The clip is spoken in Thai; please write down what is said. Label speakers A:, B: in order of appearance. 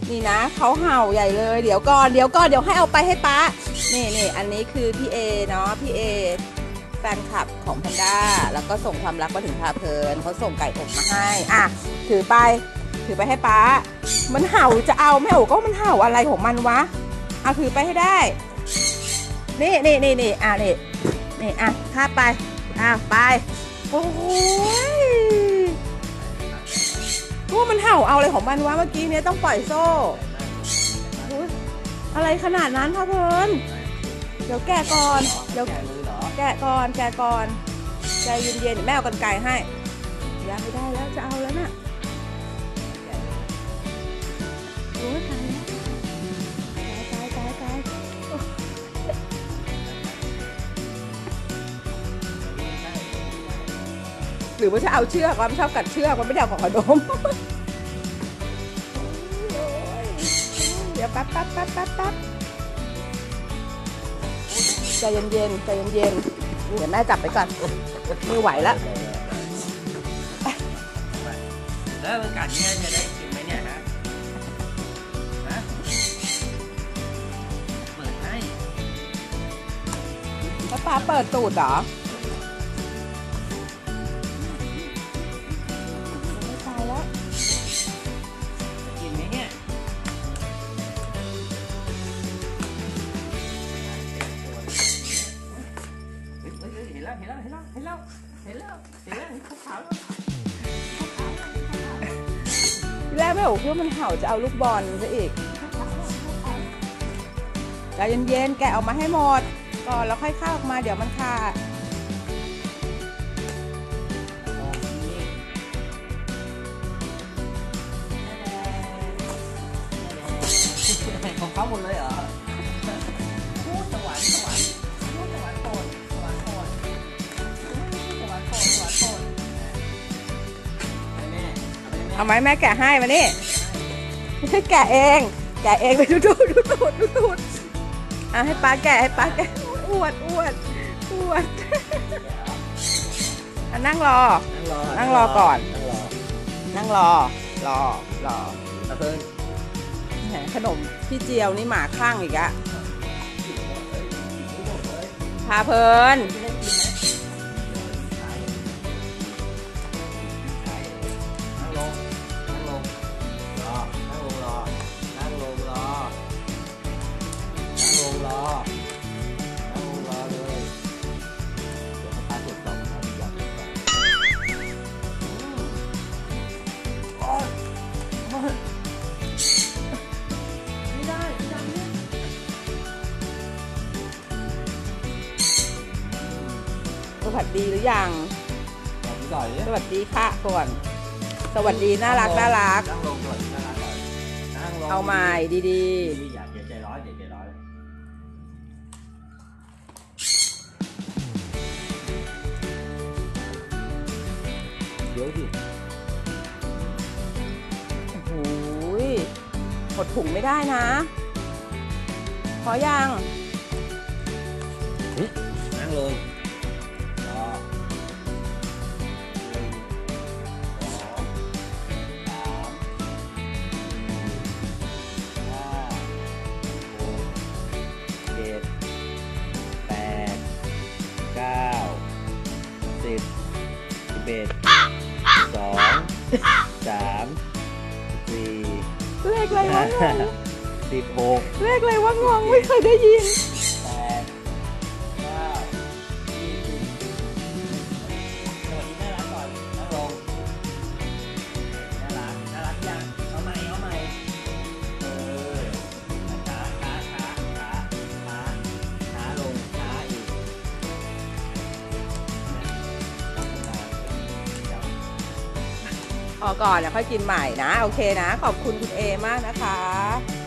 A: นี่นะเขาเห่าใหญ่เลยเดี๋ยวก่อนเดี๋ยวให้เอาไปให้ป๊านี่อันนี้คือพี่เอเนาะพี่เอแฟนคลับของแพนด้าแล้วก็ส่งความรักมาถึงพาเพลินเขาส่งไก่อบมาให้อ่ะถือไปให้ป๊ามันเห่าจะเอาไม่เอาก็มันเห่าอะไรของมันวะเอาถือไปให้ได้นี่อ่ะนี่อ่ะคาบไปอ่ะไปโอ้ยว่ามันเห่าเอาอะไรของมันวะเมื่อกี้เนี่ยต้องปล่อยโซ่อะไรขนาดนั้นพาเพลินเดี๋ยวแกะก่อนแกะก่อนใจเย็นๆแม่เอากรรไกรให้ยังไม่ได้แล้วจะเอาแล้วน่ะโอ้ยตายหรือว่าจะเอาเชือกมันชอบกัดเชือกมันไม่ได้เอาของขนมเดี๋ยวแป๊บใจเย็นเดี๋ยวแม่จับไปก่อนไม่ไหวแล้ว
B: แล้วมันกัดเนี่ยจะได้กินไหมเนี่ยฮะเปิดให้
A: แล้วป้าเปิดตูดเหรอตายแล้ว
B: กินไหมเนี่ยเห็นแล้วขาว
A: แรกแม่บอกว่ามันเห่าจะเอาลูกบอลซะอีกใจเย็นๆแกะออกมาให้หมดก่อนแล้วค่อยเข้าออกมาเดี๋ยวมันขาด
B: ของเขาหมดเลยเหรอสวรรค์
A: เอาไหมแม่แกะให้มานี่ไม่ใช่แกะเองไปดูตูดอ่ะให้ป้าแกะอวดนั่งรอก่อนนั่งรอ
B: เพิ่ง
A: ขนมพี่เจียวนี่หมาคลั่งอีกอะพาเพลินสวัสดีหรือยังสวัสดีค่ะก่อนสวัสดีน่ารักเอาใหม่ดี
B: อย่าใจร้อนเดี๋ยวดิ
A: โอ้โหหดถุงไม่ได้นะพอยัง
B: นั่งลง11 12 13 14
A: เลขอะไรวะ
B: 16
A: เลขอะไรวะงงไม่เคยได้ยิน
B: 8 9 20สวัสดีน่ารักก่อนนั่งลงน่ารักยังเอาใหม่ช้าลงช้าอีก
A: พอก่อนแล้วค่อยกินใหม่นะโอเคนะขอบคุณคุณเอมากนะคะ